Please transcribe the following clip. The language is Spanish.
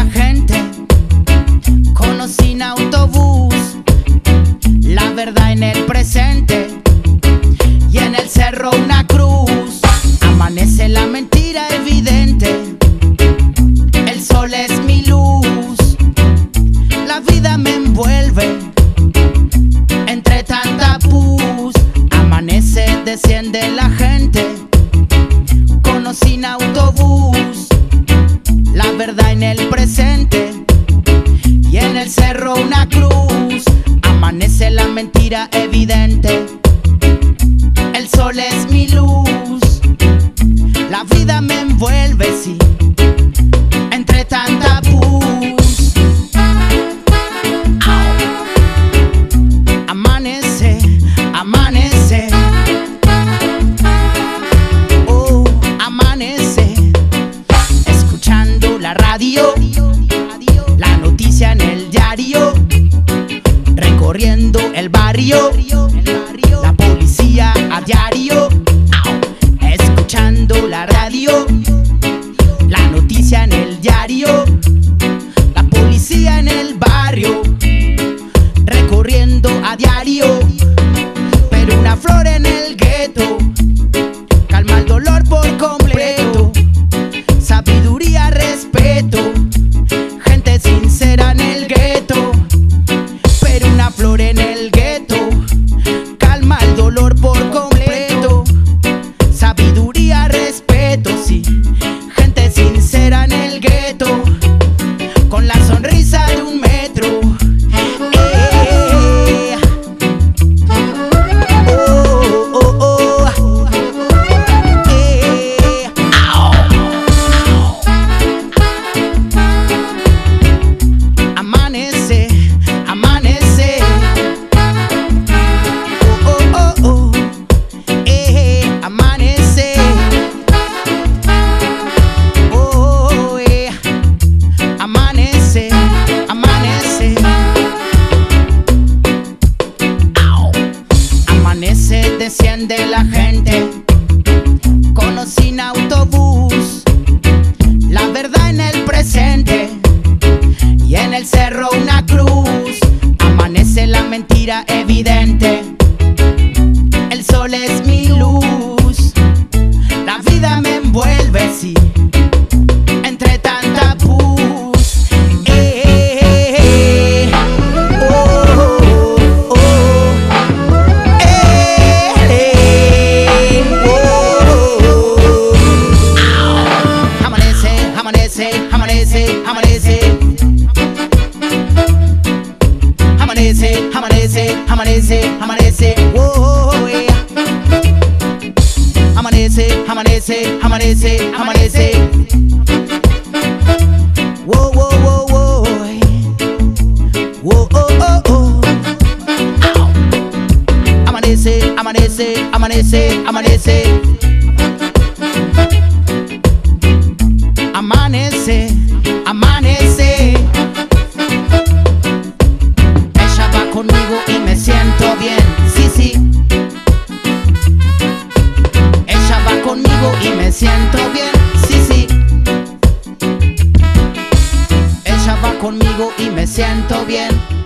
gente, conocí en autobús, la verdad en el presente y en el cerro una cruz. Amanece la mentira evidente, el sol es mi luz, la vida me envuelve entre tanta pus. Amanece, desciende la gente, conocí en autobús, la verdad en el presente y en el cerro una cruz. Amanece la mentira evidente, el sol es mi luz, la vida me envuelve, sí, entre tanta pus. Amanece, amanece, oh, amanece, escuchando la radio, la noticia en el diario, recorriendo el barrio, la policía a diario, escuchando la radio, la noticia en el diario, la policía en el barrio, recorriendo a diario. Pero una flor en el gueto calma el dolor por completo. Sabiduría, respeto, gente sincera en el gueto. Pero una flor en el gueto calma el dolor por completo. Sabiduría, respeto, sí, gente sincera en el gueto, con la sonrisa de un metro. Amanece, amanece, amanece, amanece, amanece, amanece, desciende la gente, conocí en autobús, la verdad en el presente y en el cerro una cruz. Amanece la mentira evidente, el sol es mi luz, la vida me envuelve, sí, entre tanta pus. Amanece, amanece, amanece, amanece, amanece, amanece, amanece, amanece, amanece, amanece, amanece, amanece, amanece, amanece, amanece, amanece, amanece, amanece. Ella va conmigo y me siento bien, sí, sí. Ella va conmigo y me siento bien, sí, sí. Ella va conmigo y me siento bien.